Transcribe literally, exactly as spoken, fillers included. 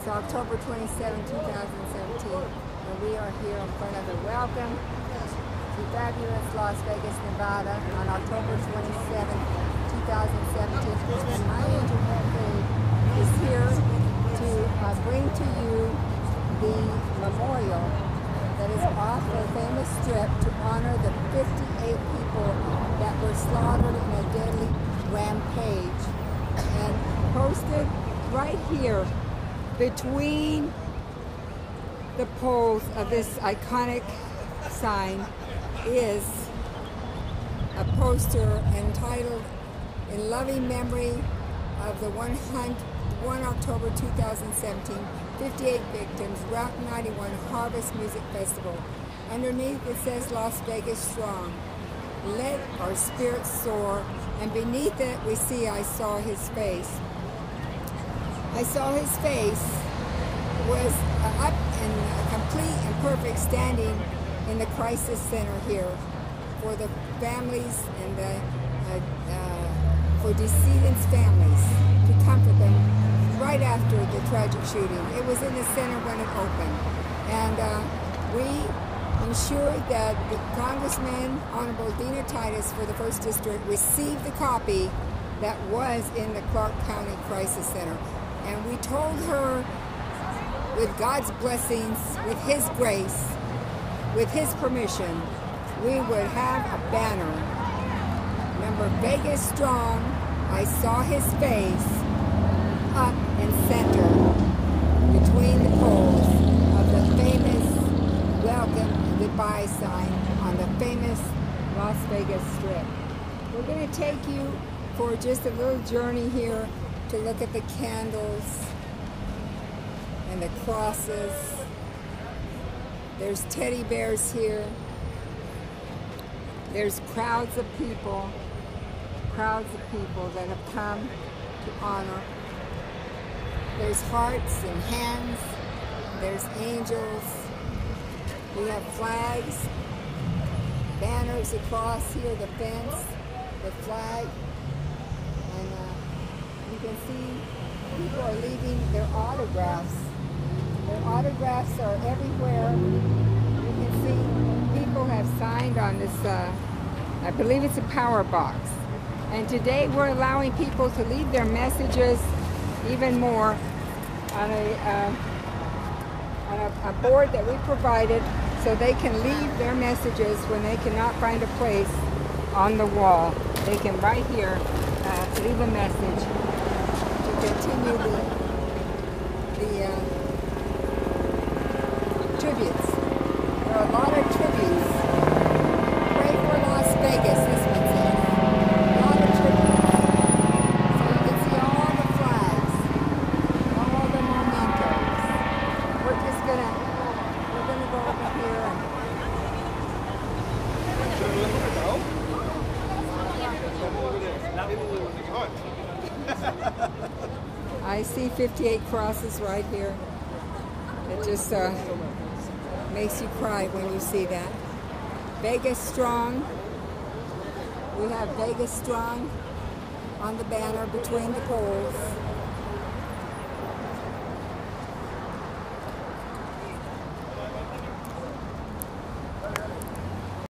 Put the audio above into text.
It's October twenty-seventh, two thousand seventeen, and we are here in front of the welcome to fabulous Las Vegas, Nevada on October twenty-seventh, two thousand seventeen. And my angel brigade is here to uh, bring to you the memorial that is off the famous strip to honor the fifty-eight people that were slaughtered in a deadly rampage, and posted right here between the poles of this iconic sign is a poster entitled "In Loving Memory of the one October two thousand seventeen, fifty-eight Victims, Route ninety-one Harvest Music Festival." Underneath it says "Las Vegas Strong. Let our spirits soar." And beneath it we see "I saw his face." I saw his face was uh, up and uh, complete and perfect, standing in the crisis center here for the families and the uh, uh, for decedents' families, to comfort them right after the tragic shooting. It was in the center when it opened, and uh, we ensured that the Congressman, Honorable Dina Titus for the first District, received the copy that was in the Clark County Crisis Center. And we told her, with God's blessings, with His grace, with His permission, we would have a banner. Remember, Vegas Strong, I saw his face, up and center between the poles of the famous welcome and goodbye sign on the famous Las Vegas Strip. We're going to take you for just a little journey here to look at the candles and the crosses. There's teddy bears here. There's crowds of people, crowds of people that have come to honor. There's hearts and hands. There's angels. We have flags, banners across here, the fence, the flag, and uh, you can see people are leaving their autographs. Their autographs are everywhere. You can see people have signed on this, uh, I believe it's a power box. And today we're allowing people to leave their messages even more on a, uh, on a, a board that we provided, so they can leave their messages when they cannot find a place on the wall. They can right here uh, leave a message to continue the, the uh, tributes. There are a lot of tributes. Pray for Las Vegas, this one says. A lot of tributes. So you can see all the flags, all the mementos. We're just gonna, we're gonna go over here. I see fifty-eight crosses right here. It just uh, makes you cry when you see that. Vegas Strong. We have Vegas Strong on the banner between the poles.